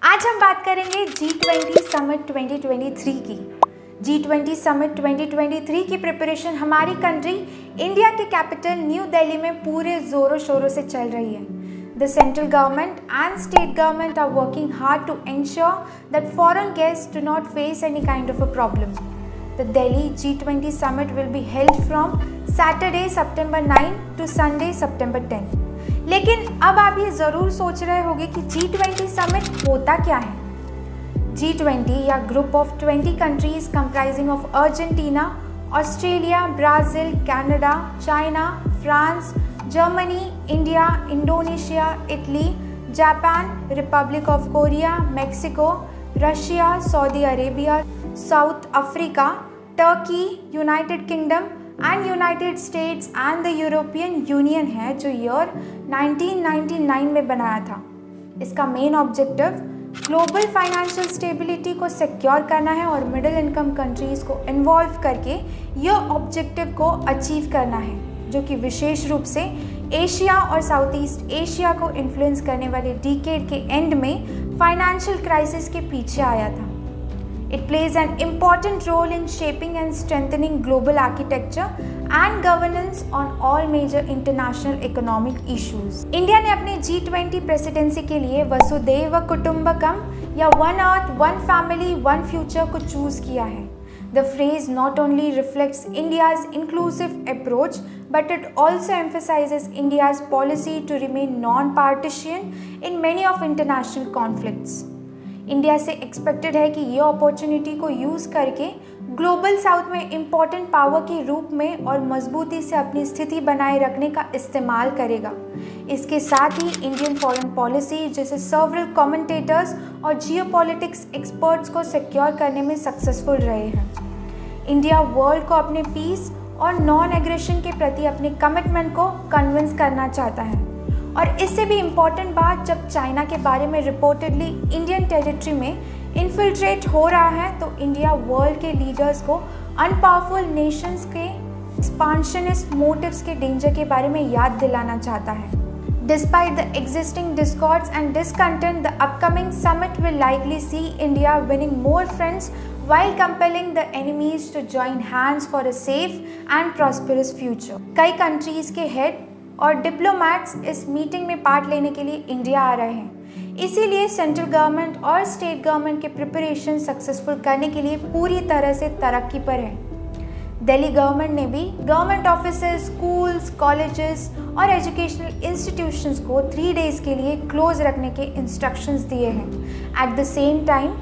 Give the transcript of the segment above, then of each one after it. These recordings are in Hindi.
आज हम बात करेंगे G20 समिट 2023 की। G20 समिट 2023 की प्रिपरेशन हमारी कंट्री इंडिया के कैपिटल न्यू दिल्ली में पूरे जोरों शोरों से चल रही है। The central government and state government are working hard to ensure that foreign guests do not face any kind of a problem. The Delhi G20 summit will be held from Saturday September 9 to Sunday September 10. लेकिन अब आप ये ज़रूर सोच रहे होंगे कि G20 समिट होता क्या है। G20 या group of 20 countries comprising of Argentina, Australia, Brazil, Canada, China, France, Germany, India, Indonesia, Italy, Japan, Republic of Korea, Mexico, Russia, Saudi Arabia, South Africa, Turkey, United Kingdom and United States and the European Union है, जो ईयर 1999 में बनाया था। इसका main objective global financial stability को सिक्योर करना है और मिडिल इनकम कंट्रीज़ को इन्वॉल्व करके यह ऑब्जेक्टिव को अचीव करना है, जो कि विशेष रूप से एशिया और साउथ ईस्ट एशिया को इन्फ्लुएंस करने वाले डिकेड के एंड में फाइनेंशियल क्राइसिस के पीछे आया था। It plays an important role in shaping and strengthening global architecture and governance on all major international economic issues. India ने अपने G20 प्रेसिडेंसी के लिए वसुधैव कुटुंबकम या one earth, one family, one future को चूज किया है। The phrase not only reflects India's inclusive approach, but it also emphasizes India's policy to remain non-partisan in many of international conflicts. India से एक्सपेक्टेड है कि ये अपॉर्चुनिटी को यूज़ करके ग्लोबल साउथ में इम्पॉर्टेंट पावर के रूप में और मजबूती से अपनी स्थिति बनाए रखने का इस्तेमाल करेगा। इसके साथ ही इंडियन फॉरेन पॉलिसी जैसे सर्वरल कमेंटेटर्स और जियोपॉलिटिक्स एक्सपर्ट्स को सिक्योर करने में सक्सेसफुल रहे हैं। इंडिया वर्ल्ड को अपने पीस और नॉन एग्रेशन के प्रति अपने कमिटमेंट को कन्विंस करना चाहता है। और इससे भी इम्पॉर्टेंट बात, जब चाइना के बारे में रिपोर्टेडली इंडियन टेरिटरी में इन्फिल्ट्रेट हो रहा है, तो इंडिया वर्ल्ड के लीडर्स को अनपावरफुल नेशंस के एक्सपांशनिस्ट मोटिव्स के डेंजर के बारे में याद दिलाना चाहता है। Despite the existing discords and discontent, the upcoming summit will likely see India winning more friends while compelling the enemies to join hands for a safe and prosperous future. कई कंट्रीज के हेड और डिप्लोमैट्स इस मीटिंग में पार्ट लेने के लिए इंडिया आ रहे हैं। इसीलिए सेंट्रल गवर्नमेंट और स्टेट गवर्नमेंट के प्रिपरेशन सक्सेसफुल करने के लिए पूरी तरह से तरक्की पर है। दिल्ली गवर्नमेंट ने भी गवर्नमेंट ऑफिसेज, स्कूल्स, कॉलेजेस और एजुकेशनल इंस्टीट्यूशंस को 3 डेज़ के लिए क्लोज रखने के इंस्ट्रक्शंस दिए हैं। At the same time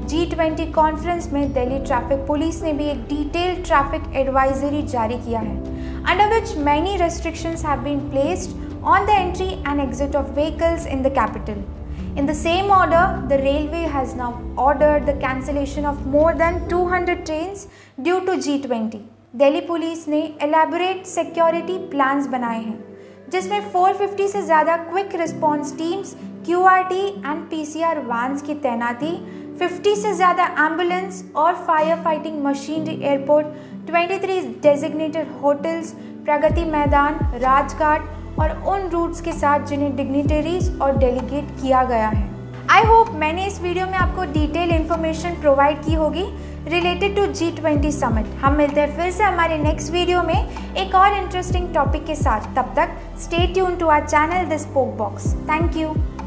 G20 conference में दिल्ली ट्रैफिक पुलिस ने भी एक डिटेल्ड ट्रैफिक एडवाइजरी जारी किया है, under which many restrictions have been placed on the entry and exit of vehicles in the capital. In the same order, the railway has now ordered the cancellation of more than 200 trains due to G20. Delhi police ने elaborate security plans बनाए हैं, जिसमें 450 से ज़्यादा quick response teams, QRT and PCR vans की तैनाती, 50 से ज़्यादा एम्बुलेंस और fire fighting machinery, airport, 23 designated hotels, Pragati Maidan, Rajghat और उन रूट्स के साथ जिन्हें डिग्निटरीज और डेलीगेट किया गया है। आई होप मैंने इस वीडियो में आपको डिटेल इन्फॉर्मेशन प्रोवाइड की होगी रिलेटेड टू G20 समिट। हम मिलते हैं फिर से हमारे नेक्स्ट वीडियो में एक और इंटरेस्टिंग टॉपिक के साथ। तब तक stay tune to our channel the spoke box. Thank you.